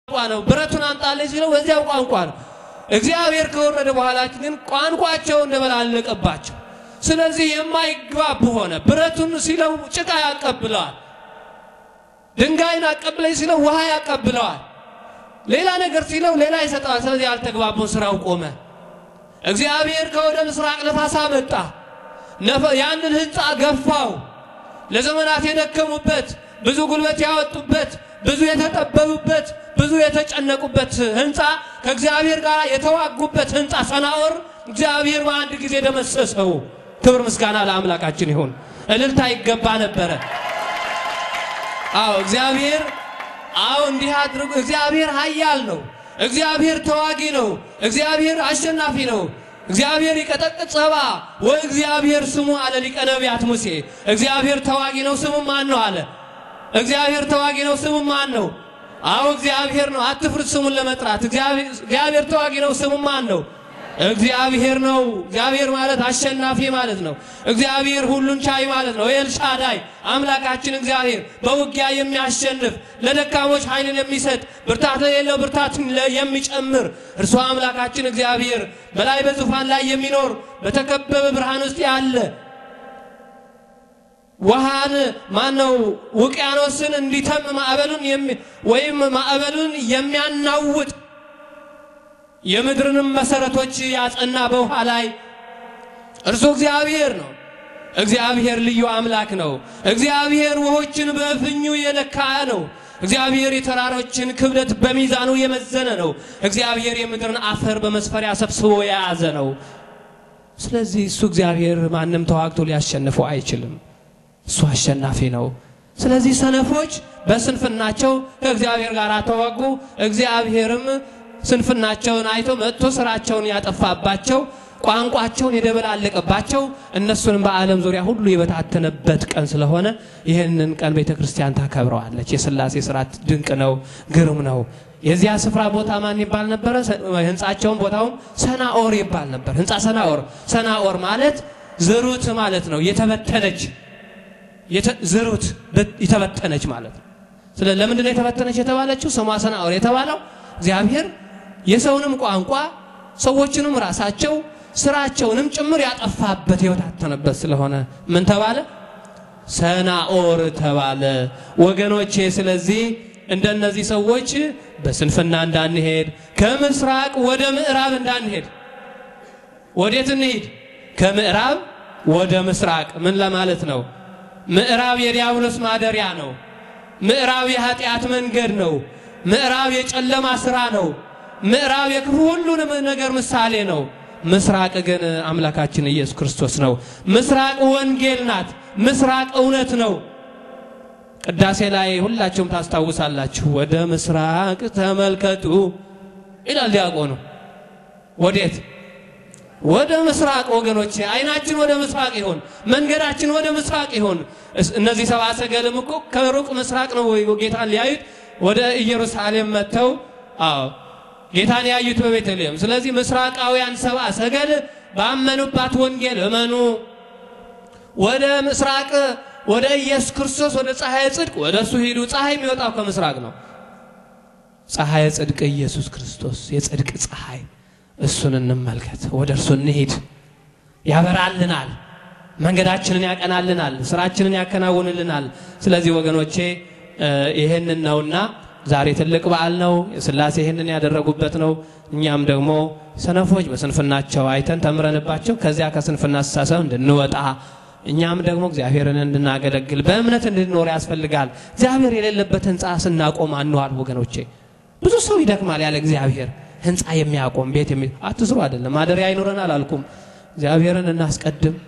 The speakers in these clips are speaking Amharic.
ነው ብረቱን አንጣለች ሲለው በዚያው ቋንቋ ነው እግዚአብሔር ከወረደ በኋላ ግን ቋንቋቸው እንደበላለቀባቸው ስለዚህ የማይግባብ ሆነ ብረቱን ሲለው ጭቃ ያቀብለዋል ድንጋይን አቀብለኝ ሲለው ውሃ ያቀብለዋል ሌላ ነገር ሲለው ሌላ ይሰጣል ስለዚህ ያልተግባቡን ስራው ቆመ እግዚአብሔር ከወደ ምስራቅ ነፋስ አመጣ ያንን ህንጻ ገፋው ለዘመናት የደከሙበት ብዙ ጉልበት ያወጡበት ብዙ የተጠበቡበት ብዙ የተጨነቁበት ህንጻ ከእግዚአብሔር ጋር የተዋጉበት ህንጻ ሰናዖር እግዚአብሔር በአንድ ጊዜ ደመሰሰው ክብር ምስጋና ለአምላካችን ይሁን እልልታ ይገባ ነበር እግዚአብሔር እንዲህ አድርጎ እግዚአብሔር ኃያል ነው እግዚአብሔር ተዋጊ ነው እግዚአብሔር አሸናፊ ነው እግዚአብሔር ይቀጠቅጥ ጸባ ወእግዚአብሔር ስሙ አለ ሊቀ ነቢያት ሙሴ እግዚአብሔር ተዋጊ ነው ስሙ ማን ነው አለ እግዚአብሔር ተዋጊ ነው ስሙ ማን ነው እግዚአብሔር ነው አትፍሩት ስሙን ለመጥራት እግዚአብሔር ተዋጊ ነው ስሙ ማን ነው እግዚአብሔር ነው እግዚአብሔር ማለት አሸናፊ ማለት ነው እግዚአብሔር ሁሉን ቻይ ማለት ነው ኤልሻዳይ አምላካችን እግዚአብሔር በውጊያ የሚያሸንፍ ለደካሞች ኃይልን የሚሰጥ ብርታት ለሌለው ብርታትን የሚጨምር እርሱ አምላካችን እግዚአብሔር በላይ በዙፋን ላይ የሚኖር በተከበበ ብርሃን ውስጥ ያለ ወሃን ማነው ውቅያኖስን እንዲተም ማዕበሉን የሚያናውጥ የምድርንም መሰረቶች ያጸና በውሃ ላይ እርሱ እግዚአብሔር ነው እግዚአብሔር ልዩ አምላክ ነው እግዚአብሔር ውሆችን በፍኙ የለካ ነው እግዚአብሔር የተራሮችን ክብደት በሚዛኑ የመዘነ ነው እግዚአብሔር የምድርን አፈር በመስፈሪያ ሰብስቦ የያዘ ነው ስለዚህ እሱ እግዚአብሔር ማንንም ተዋግቶ ሊያሸንፈው አይችልም እሱ አሸናፊ ነው ስለዚህ ሰነፎች በስንፍናቸው ከእግዚአብሔር ጋር ተዋጉ እግዚአብሔርም ስንፍናቸውን አይቶ መጥቶ ስራቸውን ያጠፋባቸው ቋንቋቸውን የደበላለቀባቸው እነሱን በዓለም ዙሪያ ሁሉ የበታተነበት ቀን ስለሆነ ይሄንን ቀን ቤተክርስቲያን ታከብረዋለች የሥላሴ ሥርዓት ድንቅ ነው ግሩም ነው የዚያ ስፍራ ቦታ ማን ይባል ነበር ህንጻቸውን ቦታው ሰናዖር ይባል ነበር ህንጻ ሰናዖር ማለት ዝሩት ማለት ነው የተበተነች ዝሩት የተበተነች ማለት ነው ስለዚህ ለምን ነው የተበተነች የተባለችው ስሟ ሰናዖር የተባለው እግዚአብሔር የሰውንም ቋንቋ ሰዎችንም ራሳቸው ስራቸውንም ጭምር ያጠፋበት የወታተነበት ስለሆነ ምን ተባለ ሰናዖር ተባለ ወገኖቼ ስለዚህ እንደነዚህ ሰዎች በስንፍና እንዳንሄድ ከምስራቅ ወደ ምዕራብ እንዳንሄድ ወዴት እንሂድ ከምዕራብ ወደ ምስራቅ ምን ለማለት ነው ምዕራብ የዲያብሎስ ማደሪያ ነው ምዕራብ የኃጢአት መንገድ ነው ምዕራብ የጨለማ ስራ ነው ምዕራብ የክፉ ሁሉንም ነገር ምሳሌ ነው ምስራቅ ግን አምላካችን ኢየሱስ ክርስቶስ ነው ምስራቅ ወንጌል ናት ምስራቅ እውነት ነው ቅዳሴ ላይ ሁላችሁም ታስታውሳላችሁ ወደ ምስራቅ ተመልከቱ ይላል ዲያቆኑ ወዴት ወደ ምስራቅ ወገኖቼ አይናችን ወደ ምስራቅ ይሁን መንገዳችን ወደ ምስራቅ ይሁን እነዚህ ሰብአ ሰገልም እኮ ከሩቅ ምስራቅ ነው ጌታን ሊያዩት ወደ ኢየሩሳሌም መተው ጌታን ያዩት በቤተልሔም ስለዚህ ምስራቃውያን ሰብአ ሰገል ባመኑባት ወንጌል እመኑ ወደ ምስራቅ ወደ ኢየሱስ ክርስቶስ ወደ ፀሐይ ጽድቅ ወደሱ ሄዱ ፀሐይ የሚወጣው ከምስራቅ ነው ፀሐይ ጽድቅ ኢየሱስ ክርስቶስ የጽድቅ ፀሐይ እሱን እንመልከት ወደርሱ እንሂድ ያበራልናል መንገዳችንን ያቀናልናል ስራችንን ያከናውንልናል ስለዚህ ወገኖቼ ይሄንን ነውና ዛሬ ትልቅ በዓል ነው የሥላሴ ይሄንን ያደረጉበት ነው እኛም ደግሞ ሰነፎች በስንፍናቸው አይተን ተምረንባቸው ከዚያ ከስንፍና አስተሳሰብ እንድንወጣ እኛም ደግሞ እግዚአብሔርን እንድናገለግል በእምነት እንድንኖር ያስፈልጋል እግዚአብሔር የሌለበት ህንጻ ስናቆም አንዋል ወገኖቼ ብዙ ሰው ይደክማል ያለ እግዚአብሔር ህንጻ የሚያቆም ቤት አትስሩ አይደለም ማደሪያ ይኖረናል አልኩም እግዚአብሔርን እናስቀድም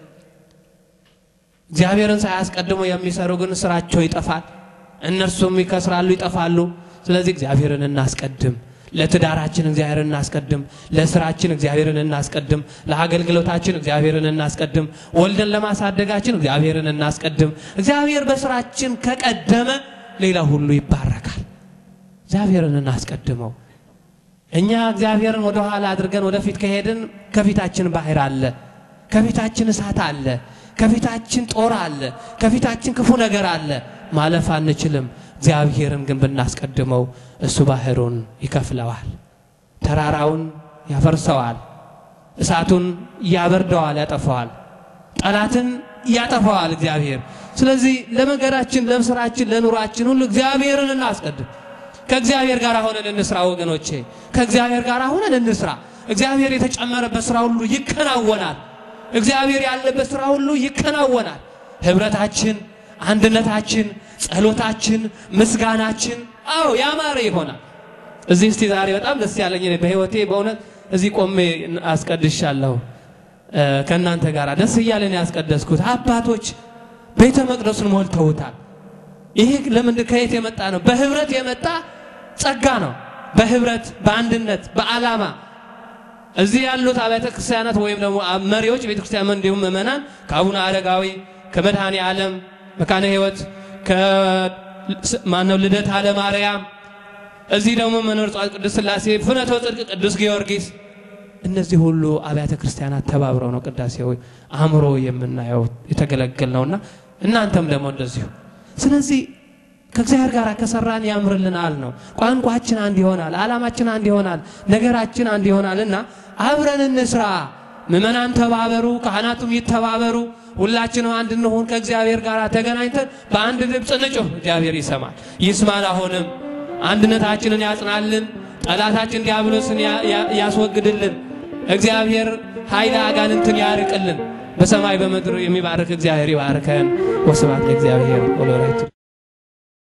እግዚአብሔርን ሳያስቀድሙ የሚሰሩ ግን ስራቸው ይጠፋል እነርሱም ይከስራሉ ይጠፋሉ ስለዚህ እግዚአብሔርን እናስቀድም ለትዳራችን እግዚአብሔርን እናስቀድም ለስራችን እግዚአብሔርን እናስቀድም ለአገልግሎታችን እግዚአብሔርን እናስቀድም ወልደን ለማሳደጋችን እግዚአብሔርን እናስቀድም እግዚአብሔር በስራችን ከቀደመ ሌላ ሁሉ ይባረካል እግዚአብሔርን እናስቀድመው እኛ እግዚአብሔርን ወደ ኋላ አድርገን ወደፊት ከሄድን ከፊታችን ባህር አለ ከፊታችን እሳት አለ ከፊታችን ጦር አለ ከፊታችን ክፉ ነገር አለ ማለፍ አንችልም እግዚአብሔርን ግን ብናስቀድመው እሱ ባህሩን ይከፍለዋል ተራራውን ያፈርሰዋል እሳቱን ያበርደዋል ያጠፋዋል ጠላትን ያጠፋዋል እግዚአብሔር ስለዚህ ለመገራችን ለምስራችን ለኑራችን ሁሉ እግዚአብሔርን እናስቀድም ከእግዚአብሔር ጋር ሆነን እንስራ ወገኖቼ ከእግዚአብሔር ጋር ሆነን እንስራ እግዚአብሔር የተጨመረበት ስራ ሁሉ ይከናወናል እግዚአብሔር ያለበት ስራ ሁሉ ይከናወናል ህብረታችን አንድነታችን ጸሎታችን ምስጋናችን አዎ ያማረ ይሆናል እዚህ እስቲ ዛሬ በጣም ደስ ያለኝ በህይወቴ በእውነት እዚህ ቆሜ አስቀድሻለሁ ከናንተ ጋር ደስ ይያለን ያስቀደስኩት አባቶች ቤተ መቅደሱን ሞልተውታል ይሄ ለምን ከየት የመጣ ነው በህብረት የመጣ ጸጋ ነው በህብረት በአንድነት በአላማ እዚህ ያሉት አብያተ ክርስቲያናት ወይም ደግሞ መሪዎች ቤተ ክርስቲያን እንዲሁም ምእመናን ከአቡነ አረጋዊ ከመድኃኔ ዓለም መካነ ህይወት ከማነው ልደታ ለማርያም እዚህ ደግሞ መንበር ጻድቅ ቅዱስ ሥላሴ ፍኖተ ጽድቅ ቅዱስ ጊዮርጊስ እነዚህ ሁሉ አብያተ ክርስቲያናት ተባብረው ነው ቅዳሴው አምሮ የምናየው የተገለገልነውና እናንተም ደግሞ እንደዚሁ ስለዚህ ከእግዚአብሔር ጋር ከሰራን ያምርልናል ነው ቋንቋችን አንድ ይሆናል አላማችን አንድ ይሆናል ነገራችን አንድ ይሆናልና አብረን እንስራ ምእመናን ተባበሩ ካህናቱም ይተባበሩ ሁላችንም አንድ እንሆን ከእግዚአብሔር ጋር ተገናኝተን በአንድ ድምጽ እንጩህ እግዚአብሔር ይሰማል ይስማል አሁንም አንድነታችንን ያጽናልን ጠላታችን ዲያብሎስን ያስወግድልን እግዚአብሔር ኃይለ አጋንንትን ያርቅልን በሰማይ በመድር የሚባርክ እግዚአብሔር ይባርከን ወስብሐት ለእግዚአብሔር ወለወላዲቱ